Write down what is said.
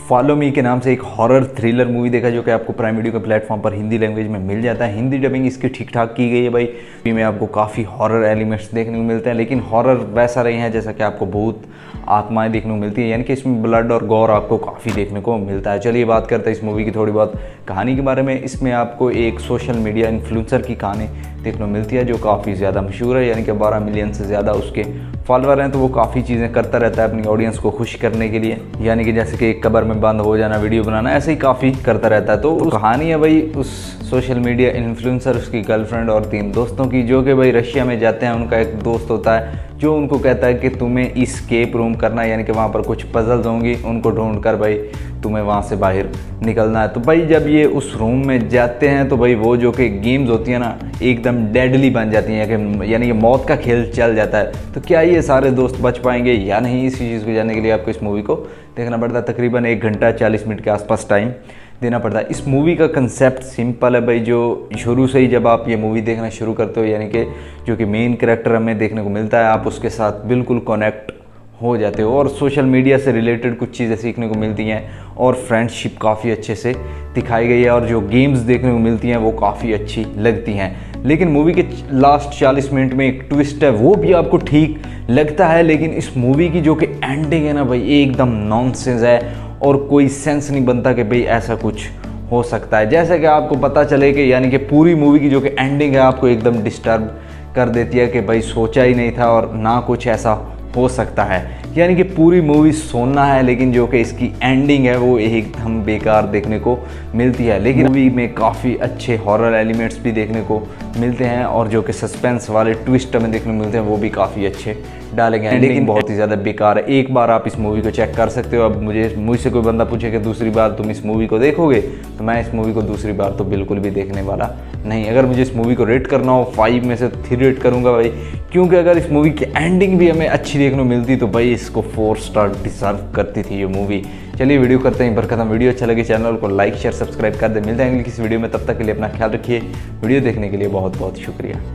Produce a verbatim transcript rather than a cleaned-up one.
Follow me के नाम से एक हॉरर थ्रिलर मूवी देखा जो कि आपको प्राइम वीडियो के प्लेटफॉर्म पर हिंदी लैंग्वेज में मिल जाता है। हिंदी डबिंग इसकी ठीक ठाक की गई है भाई। मूवी में आपको काफ़ी हॉरर एलिमेंट्स देखने को मिलते हैं, लेकिन हॉरर वैसा रहे हैं जैसा कि आपको भूत आत्माएं देखने को मिलती है, यानी कि इसमें ब्लड और गौर आपको काफ़ी देखने को मिलता है। चलिए बात करते हैं इस मूवी की थोड़ी बहुत कहानी के बारे में। इसमें आपको एक सोशल मीडिया इन्फ्लुएंसर की कहानी देखने को मिलती है जो काफ़ी ज़्यादा मशहूर है, यानी कि बारह मिलियन से ज़्यादा उसके फॉलोअर हैं। तो वो काफ़ी चीज़ें करता रहता है अपनी ऑडियंस को खुश करने के लिए, यानी कि जैसे कि एक कबर में बंद हो जाना, वीडियो बनाना, ऐसे ही काफ़ी करता रहता है। तो, तो कहानी है भाई उस सोशल मीडिया इन्फ्लुएंसर, उसकी गर्लफ्रेंड और तीन दोस्तों की, जो कि भाई रशिया में जाते हैं। उनका एक दोस्त होता है जो उनको कहता है कि तुम्हें इस्केप रूम करना है, यानी कि वहाँ पर कुछ पजल्स होंगी, उनको ढूंढ कर भाई तुम्हें वहाँ से बाहर निकलना है। तो भाई जब ये उस रूम में जाते हैं तो भाई वो जो कि गेम्स होती है ना एकदम डेडली बन जाती हैं, कि यानी कि मौत का खेल चल जाता है। तो क्या ये सारे दोस्त बच पाएंगे या नहीं, इसी चीज़ को जानने के लिए आपको इस मूवी को देखना पड़ता है। तकरीबन एक घंटा चालीस मिनट के आसपास टाइम देना पड़ता है। इस मूवी का कंसेप्ट सिंपल है भाई। जो शुरू से ही जब आप ये मूवी देखना शुरू करते हो, यानी कि जो कि मेन कैरेक्टर हमें देखने को मिलता है, आप उसके साथ बिल्कुल कनेक्ट हो जाते हो और सोशल मीडिया से रिलेटेड कुछ चीज़ें सीखने को मिलती हैं और फ्रेंडशिप काफ़ी अच्छे से दिखाई गई है और जो गेम्स देखने को मिलती हैं वो काफ़ी अच्छी लगती हैं। लेकिन मूवी के लास्ट चालीस मिनट में एक ट्विस्ट है, वो भी आपको ठीक लगता है। लेकिन इस मूवी की जो कि एंडिंग है ना भाई, एकदम नॉनसेंस है और कोई सेंस नहीं बनता कि भाई ऐसा कुछ हो सकता है। जैसे कि आपको पता चले कि यानी कि पूरी मूवी की जो कि एंडिंग है आपको एकदम डिस्टर्ब कर देती है कि भाई सोचा ही नहीं था और ना कुछ ऐसा हो सकता है। यानी कि पूरी मूवी सोना है, लेकिन जो कि इसकी एंडिंग है वो एकदम बेकार देखने को मिलती है। लेकिन मूवी में काफ़ी अच्छे हॉरर एलिमेंट्स भी देखने को मिलते हैं और जो कि सस्पेंस वाले ट्विस्ट हमें देखने को मिलते हैं वो भी काफ़ी अच्छे डाले गए हैं, लेकिन बहुत ही ज़्यादा बेकार है। एक बार आप इस मूवी को चेक कर सकते हो। अब मुझे मुझसे कोई बंदा पूछे कि दूसरी बार तुम इस मूवी को देखोगे, तो मैं इस मूवी को दूसरी बार तो बिल्कुल भी देखने वाला नहीं। अगर मुझे इस मूवी को रेट करना हो, फाइव में से थ्री रेट करूँगा भाई, क्योंकि अगर इस मूवी की एंडिंग भी हमें अच्छी देखने को मिलती तो भाई इसको फोर स्टार डिजर्व करती थी ये मूवी। चलिए वीडियो करते हैं पर खत्म। वीडियो अच्छा लगे चैनल को लाइक शेयर सब्सक्राइब कर दे। मिलते हैं अगली किसी वीडियो में, तब तक के लिए अपना ख्याल रखिए। वीडियो देखने के लिए बहुत बहुत शुक्रिया।